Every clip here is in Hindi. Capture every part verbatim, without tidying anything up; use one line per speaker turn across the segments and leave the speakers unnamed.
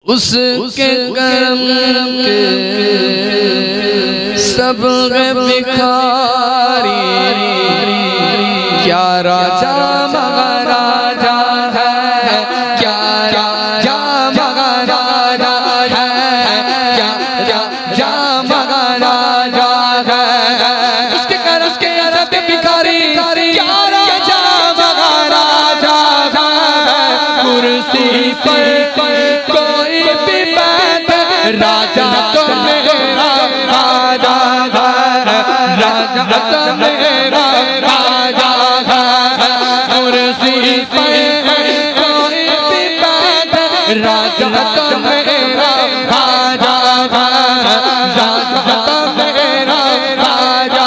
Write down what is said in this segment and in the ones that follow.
उसके करम के सब भिखारी, क्या राजा महाराजा है, क्या राजा महाराजा है, क्या राजा महाराजा है। उसके करम के सब भिखारी, क्या राजा महाराजा है। कुर्सी पर राजा तो मेरा राजा है, राजा तो मेरा राजा है। कुर्सी पर कोई भी बैठे, राजा तो मेरा राजा है, राजा तो मेरा राजा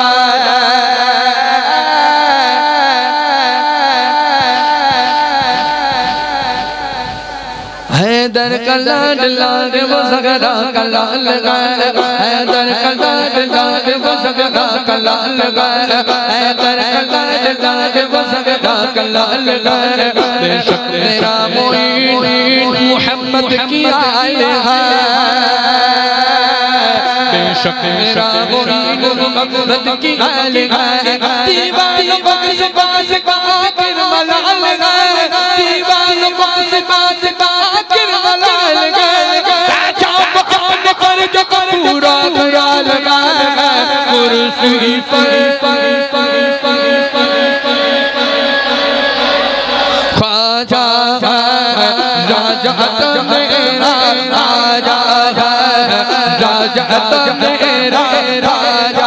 है। हैदर का लाड लाड वो सगरा का लाल गाय, हैदर का लाड लाड वो सगरा का लाल गाय, हैदर का लाड लाड वो सगरा का लाल गाय। बेशक मेरा मोईन मोहम्मद की आल है, बेशक मेरा मोईन मोहम्मद की आल है। दीवानों को किस बात का आखिर मलाल है, दीवानों को किस बात का पूरा ख्याल लगा कुर्सी पर ख्वाजा राजा तो मेरा राजा है, राजा तो मेरा राजा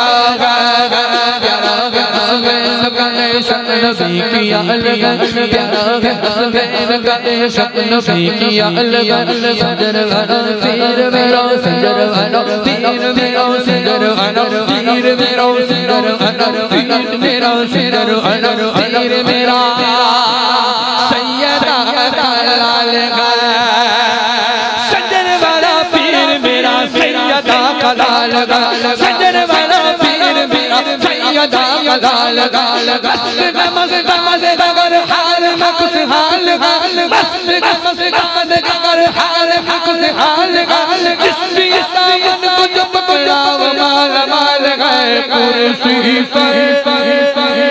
नबी की अलग प्यारा है शक्ल नबी की अलग सजर वाला पीर मेरा सजर वाला पीर मेरा सजर वाला पीर मेरा सजर वाला पीर मेरा सजर वाला पीर मेरा सैयदा लाल सजर वाला पीर मेरा सैयदा लाल सजर वाला पीर मेरा सैयदा लाल मस्त मस्त मस्त अगर हाल में कुछ हाल हाल मस्त मस्त मस्त अगर हाल में कुछ हाल हाल जिसकी सावन को जब पकड़ा वो माल माल गए कुर्सी पर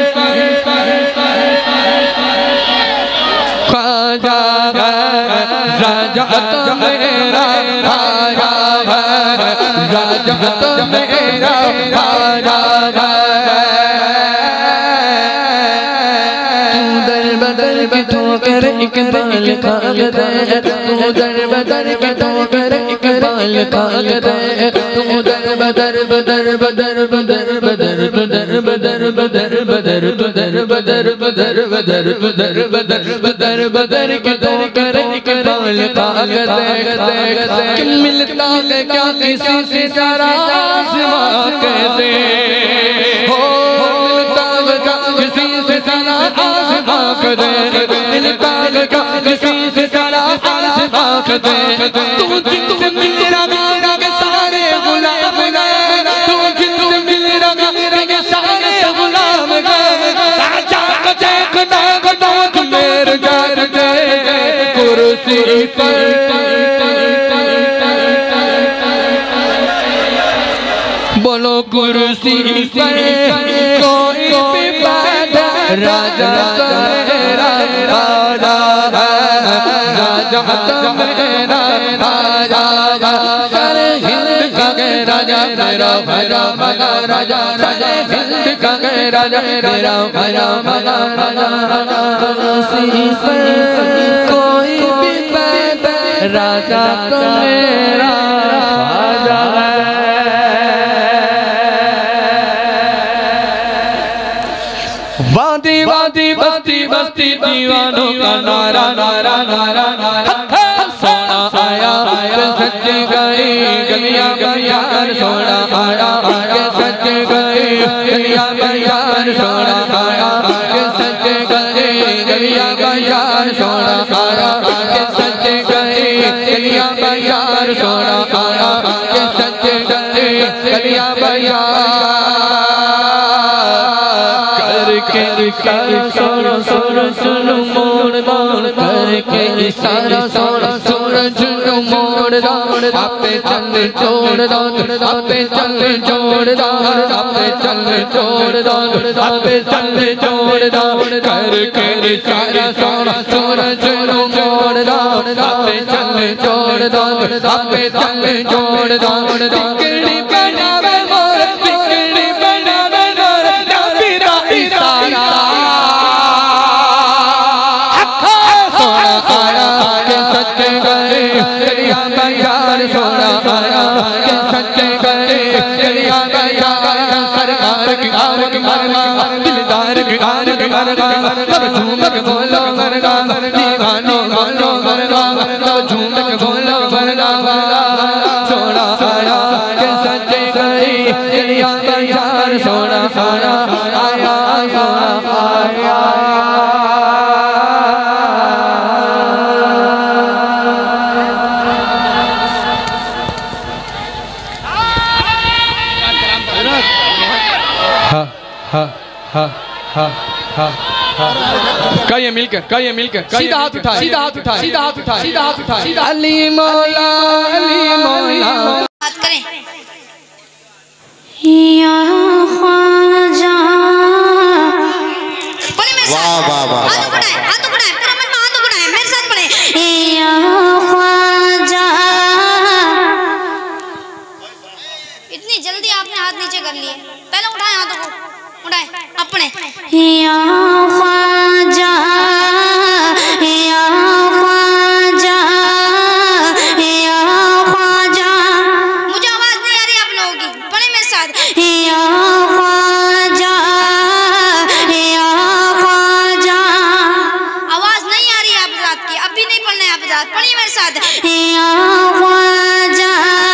ख्वाजा राजा तो मेरा राजा है, राजा तो मेरा राजा है। की ठोकर इकबाल खाग दे, तू दर बदर की ठोकर इकबाल खाग दे, तू दर बदर बदर बदर बदर बदर बदर बदर बदर बदर बदर बदर बदर बदर बदर बदर बदर बदर की ठोकर इकबाल खाग दे। कि मिलता है क्या किसी से सारा आसमां कहते हो, मिलता है क्या किसी से सारा आसमां कहते, मिलता लगा किसी से सारा आसमां दे। तू जिनसे मिल रहा के सारे गुलाम गए, तू जिनसे मिल रहा के सारे गुलाम गए। राजा को देखना तो मेरे जार दे कुर्सी पर बोलो कुर्सी पर कोई भी बैठा राजा तो मेरा राजा है, राजा तो मेरा राजा सारे हिंद का राजा मेरा भरा भरा राजा सारे हिंद का राजा मेरा भरा भरा राजा। कुर्सी पर कोई भी बैठा राजा तो मेरा राजा है। वादी वादी बस्ती बस्ती दीवानों का नारा नारा नारा नारा। सोना आया के सच गई गलियां गलियां, सोना आया के सच गई गलियां गलियां, सोना आया के सच गई गलियां गलियां, सोना आया के सच गई गलियां गलियां, सोना आया के सच गई गलियां गलियां। करके इशारा सोना सोना सुनो मोड़ मोड़ करके इशारा सोना सोना सुनो मोड़ दो आपे चल छोड़ दो आपे चल छोड़ दो आपे चल छोड़ दो आपे चल छोड़ दो कर कर सारा सोना सोना चलो मोड़ दो आपे चल छोड़ दो आपे चल छोड़ दो बिगड़ी बनावे मोर बिगड़ी बनावे मोर नबीरा इशारा सोना आया के सच्चे गए चलिया गया सोना आया के सच्चे गए चलिया गया सरकार की आमद मरगा दिलदार की आमद मरगा सब झूम के बोलो मरगा दीवानो बोलो मरगा सब झूम के बोलो मरगा सोना आया के सच्चे गए चलिया गया सोना आया आया सोना आया हा हा हा हा हा कहिए मिलकर कहिए मिलकर सीधा हाथ उठा सीधा हाथ उठा सीधा हाथ उठा सीधा हाथ उठा अली मौला अली मौला बात करें या ख्वाजा बोले मेरे साथ वाह वाह वाह हाथ उठाएं हाथ उठाएं पूरा मन में हाथ उठाएं मेरे साथ पढ़ें या ख्वाजा इतनी जल्दी आपने हाथ नीचे कर लिए पहले उठाएं हाथों को उठाएं अपने या ख्वाजा या ख्वाजा या ख्वाजा मुझे आवाज नहीं आ रही आप लोगों की पढ़े मेरे साथ या ख्वाजा या ख्वाजा आवाज नहीं आ रही आप रात की अभी नहीं पढ़ना है आप रात पढ़िए मेरे साथ या ख्वाजा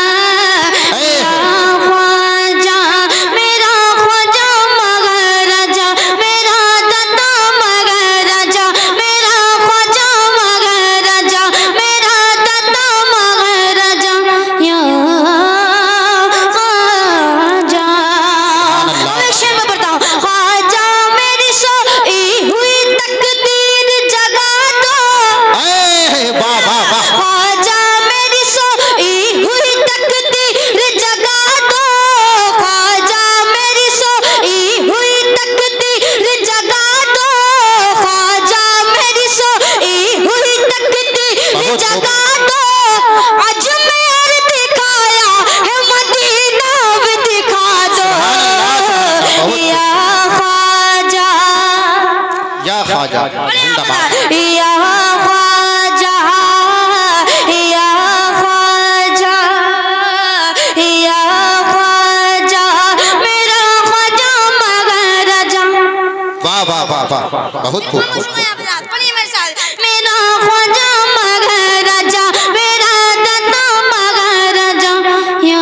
बहुत खूब
पढ़िए मेरे साथ मेरा ख्वाजा मगर राजा मेरा दादा मगर राजा या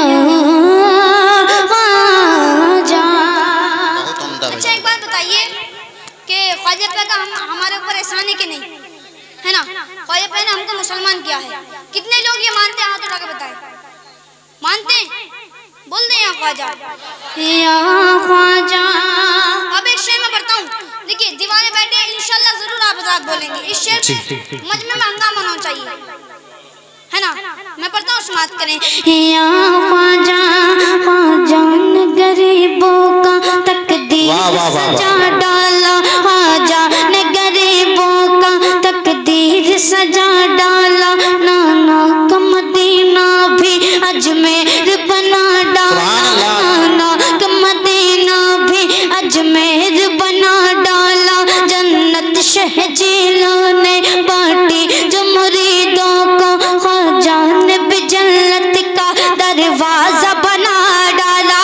ख्वाजा। अच्छा एक बात बताइए कि ख्वाजा पे का हम हमारे ऊपर एहसान है कि नहीं है ना। ख्वाजा पे ने हमको मुसलमान किया है। कितने लोग ये मानते हैं हाथ उठा के बताए मानते हैं बोल दें या ख्वाजा या ख्वाजा। अब एक शेर में पढ़ता हूँ देखिए दीवाने बैठे इंशाल्लाह जरूर आप रात बोलेंगे इस शेर पे मजमे में हंगामा होना चाहिए है ना। मैं पढ़ता हूँ समाप्त करें या ख्वाजा ख्वाजा ने गरीबों का तकदीर सजा डाला ख्वाजा ने गरीबों का तकदीर सजा डाला नाना का मदीना भी अजमेर बना डाला नाना का मदीना भी अजमेर बना डाला जन्नत शहजीलों ने बांटी जो मुरीदों को ख्वाजा ने भी जन्नत का दरवाजा बना डाला।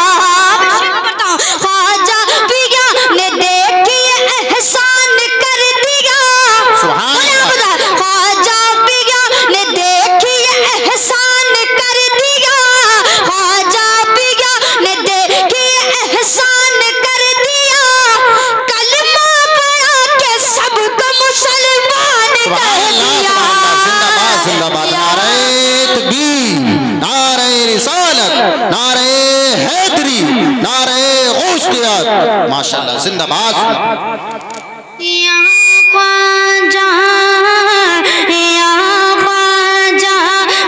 ख्वाजा पिया ने देखिए एहसान कर दिया ख्वाजा पिया ने देखिए एहसान कर दिया ख्वाजा पिया ने देखिए एहसान कर दिया कलमा पढ़ा के सबको मुसलमान कर दिया।
जिंदाबाद नारे तकबीर नारे रिसालत नारे हैदरी नारे गौसियत माशाल्लाह जिंदाबाद।
या ख्वाजा या ख्वाजा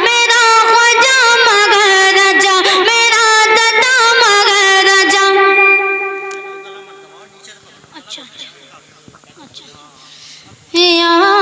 या